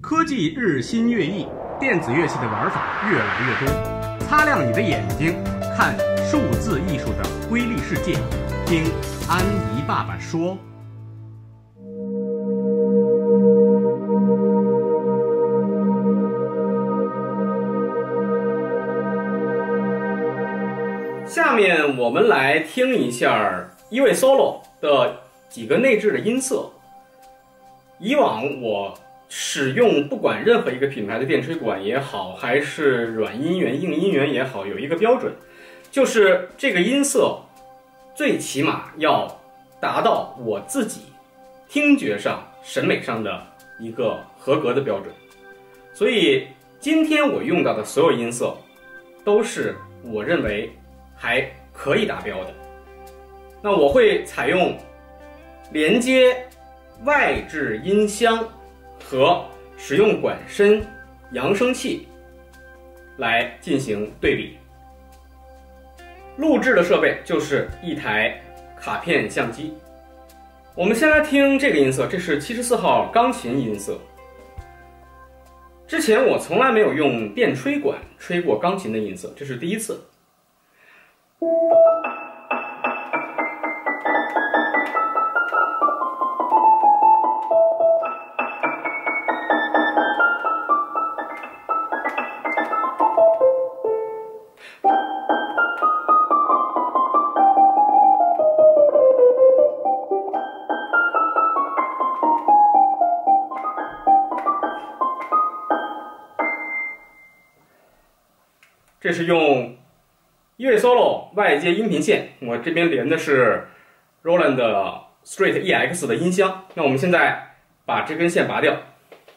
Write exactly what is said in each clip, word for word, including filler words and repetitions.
科技日新月异，电子乐器的玩法越来越多。擦亮你的眼睛，看数字艺术的瑰丽世界。听安怡爸爸说。下面我们来听一下Ewi Solo 的几个内置的音色。以往我使用不管任何一个品牌的电吹管也好，还是软音源、硬音源也好，有一个标准，就是这个音色最起码要达到我自己听觉上、审美上的一个合格的标准。所以今天我用到的所有音色都是我认为还可以达标的。那我会采用连接外置音箱和使用管身扬声器来进行对比。录制的设备就是一台卡片相机。我们先来听这个音色，这是七十四号钢琴音色。之前我从来没有用电吹管吹过钢琴的音色，这是第一次。这是用Ewi Solo 外接音频线，我这边连的是 Roland Straight E X 的音箱。那我们现在把这根线拔掉，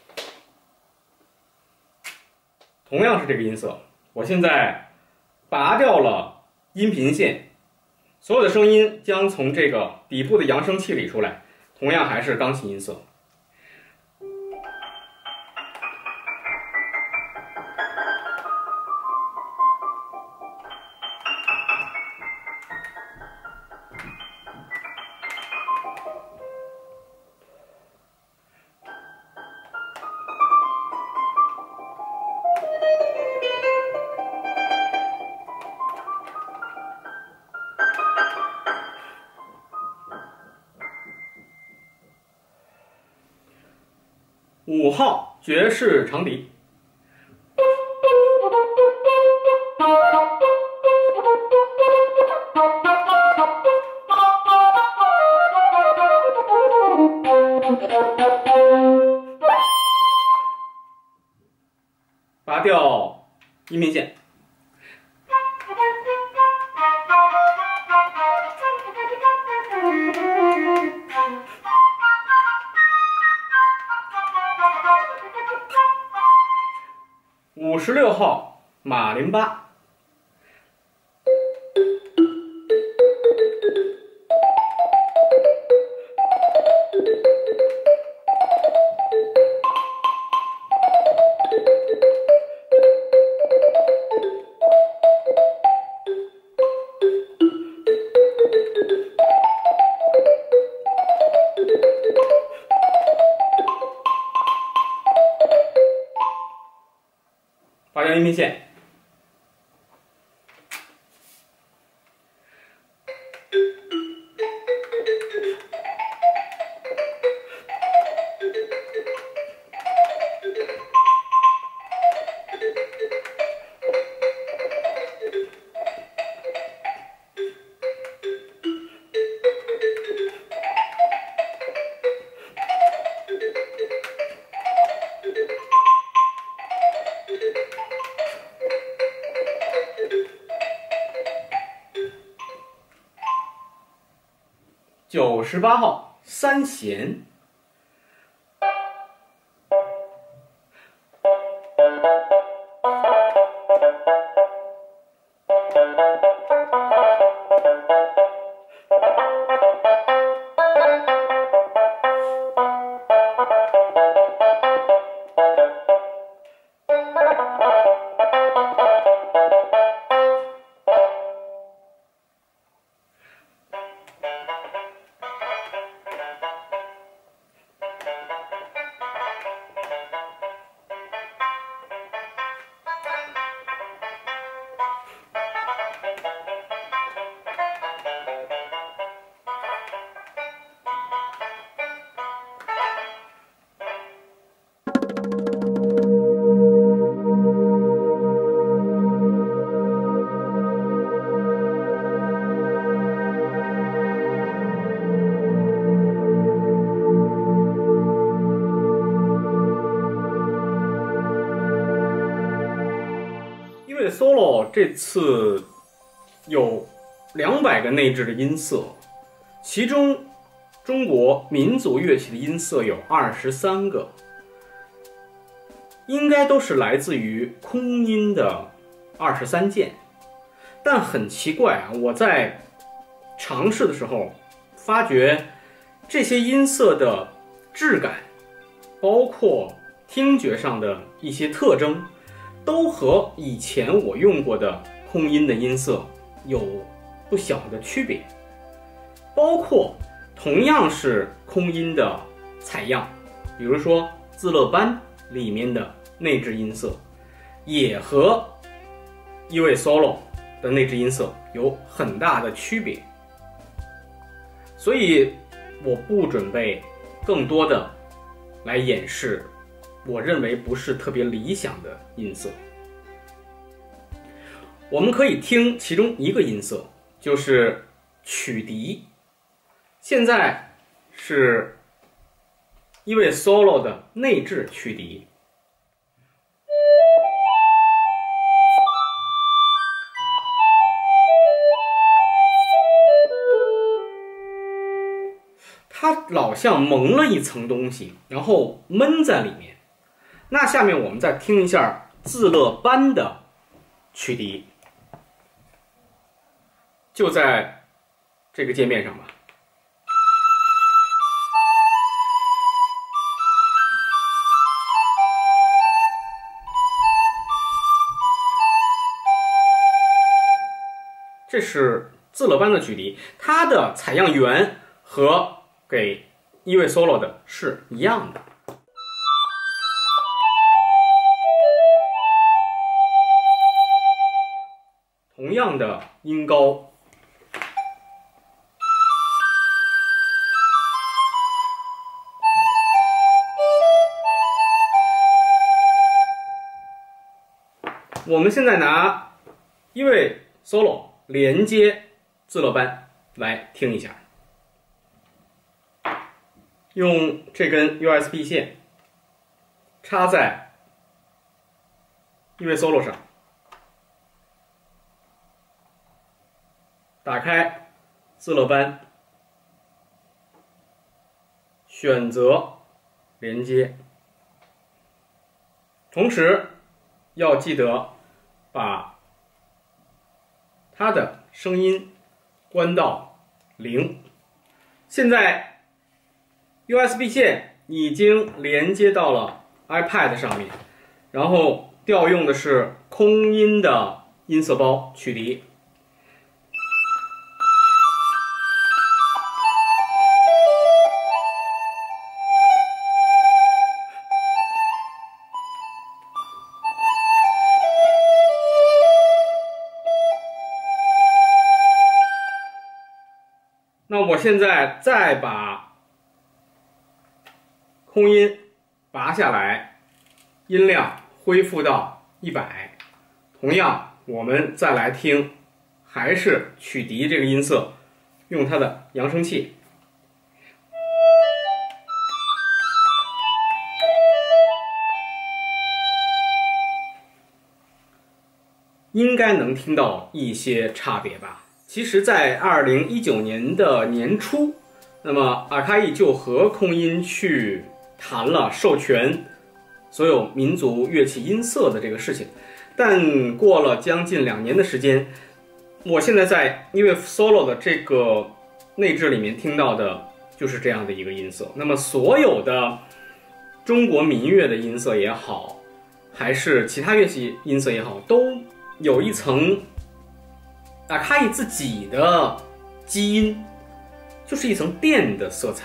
同样是这个音色。我现在拔掉了音频线，所有的声音将从这个底部的扬声器里出来，同样还是钢琴音色。五号爵士长笛，拔掉音频线。五十六号马林巴，拔掉音频线。九十八号三弦， Solo 这次有两百个内置的音色，其中中国民族乐器的音色有二十三个，应该都是来自于空音的二十三件。但很奇怪啊，我在尝试的时候发觉这些音色的质感，包括听觉上的一些特征，都和以前我用过的空音的音色有不小的区别。包括同样是空音的采样，比如说自乐班里面的内置音色，也和Ewi Solo的内置音色有很大的区别。所以我不准备更多的来演示我认为不是特别理想的音色。我们可以听其中一个音色，就是曲笛。现在是Ewi Solo的内置曲笛。它老像蒙了一层东西，然后闷在里面。那下面我们再听一下自乐班的曲笛，就在这个界面上吧。这是自乐班的曲笛，它的采样源和给Ewi Solo的是一样的。同样的音高，我们现在拿Ewi Solo连接自乐班来听一下。用这根 U S B 线插在Ewi Solo 上，打开自乐班，选择连接，同时要记得把它的声音关到零。现在U S B 线已经连接到了 iPad 上面，然后调用的是空音的音色包曲笛。那我现在再把空音拔下来，音量恢复到一百。同样，我们再来听，还是曲笛这个音色，用它的扬声器。应该能听到一些差别吧。其实在二零一九年的年初，那么Akai就和空音去谈了授权所有民族乐器音色的这个事情，但过了将近两年的时间，我现在在Ewi Solo的这个内置里面听到的就是这样的一个音色。那么所有的中国民乐的音色也好，还是其他乐器音色也好，都有一层Akai自己的基因，就是一层电的色彩。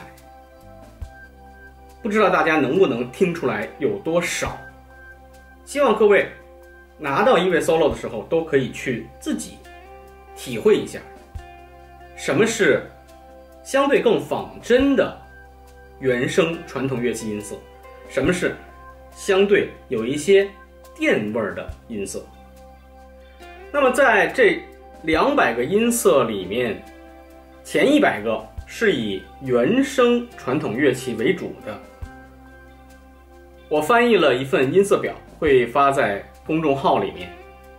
不知道大家能不能听出来有多少？希望各位拿到Ewi Solo的时候，都可以去自己体会一下，什么是相对更仿真的原声传统乐器音色，什么是相对有一些电味儿的音色。那么在这两百个音色里面，前一百个是以原声传统乐器为主的。我翻译了一份音色表，会发在公众号里面。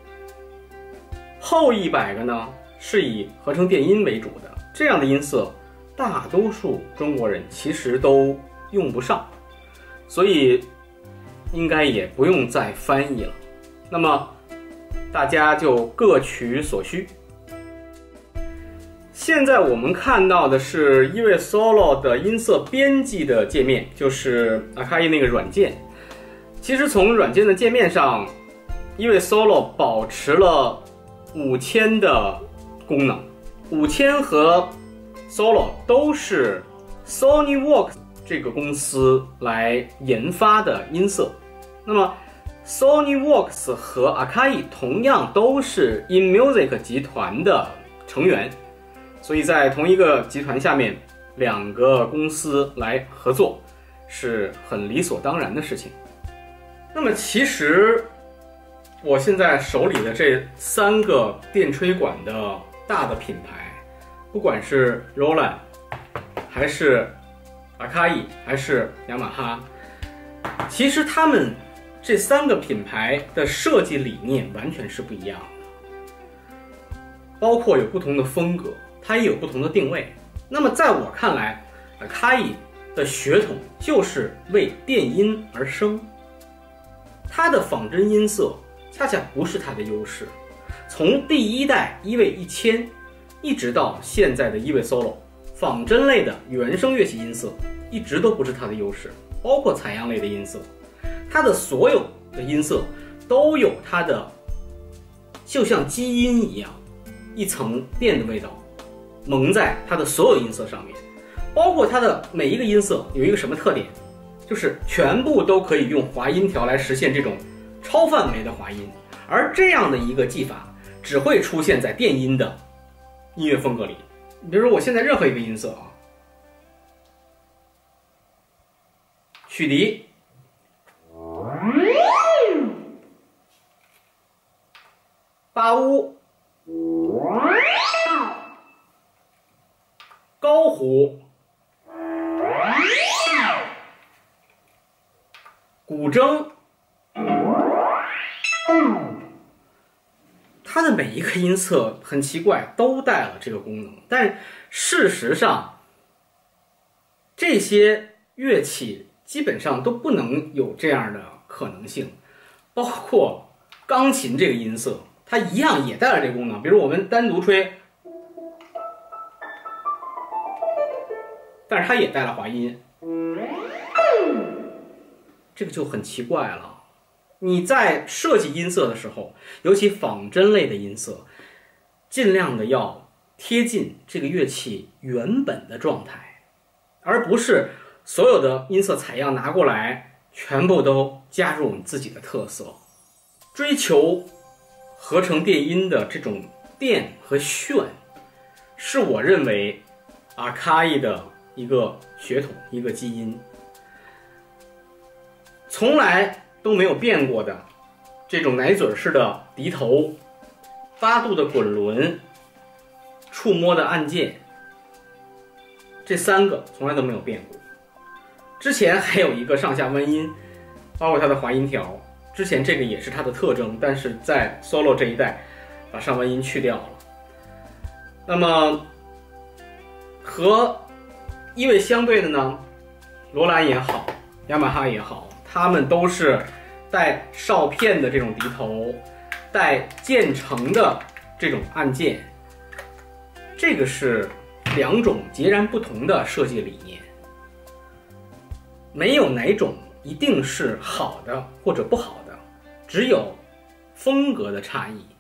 后一百个呢，是以合成电音为主的。这样的音色，大多数中国人其实都用不上，所以应该也不用再翻译了。那么大家就各取所需。现在我们看到的是Ewi Solo的音色编辑的界面，就是 Akai 那个软件。其实从软件的界面上，Ewi Solo 保持了五千的功能。五千和 Solo 都是 SonyWorks 这个公司来研发的音色。那么 SonyWorks 和 Akai 同样都是 InMusic 集团的成员，所以在同一个集团下面，两个公司来合作是很理所当然的事情。那么其实我现在手里的这三个电吹管的大的品牌，不管是 Roland 还是 Akai 还是雅马哈，其实他们这三个品牌的设计理念完全是不一样的，包括有不同的风格，它也有不同的定位。那么在我看来， Akai 的血统就是为电音而生，它的仿真音色恰恰不是它的优势。从第一代Ewi一千一直到现在的Ewi Solo， 仿真类的原声乐器音色一直都不是它的优势，包括采样类的音色，它的所有的音色都有它的就像基因一样一层电的味道蒙在它的所有音色上面。包括它的每一个音色有一个什么特点，就是全部都可以用滑音条来实现这种超范围的滑音，而这样的一个技法只会出现在电音的音乐风格里。比如说我现在任何一个音色啊，曲笛，八乌，高胡，古筝，它的每一个音色很奇怪，都带了这个功能。但事实上，这些乐器基本上都不能有这样的可能性。包括钢琴这个音色，它一样也带了这个功能。比如我们单独吹，但是它也带了滑音，这个就很奇怪了。你在设计音色的时候，尤其仿真类的音色，尽量的要贴近这个乐器原本的状态，而不是所有的音色采样拿过来全部都加入你自己的特色。追求合成电音的这种电和炫，是我认为 Akai 的一个血统，一个基因，从来都没有变过的这种奶嘴式的笛头，八度的滚轮，触摸的按键，这三个从来都没有变过。之前还有一个上下弯音，包括它的滑音条，之前这个也是它的特征，但是在 Solo 这一代把上弯音去掉了。那么和Ewi相对的呢，罗兰也好，雅马哈也好，他们都是带哨片的这种笛头，带渐层的这种按键，这个是两种截然不同的设计理念。没有哪种一定是好的或者不好的，只有风格的差异。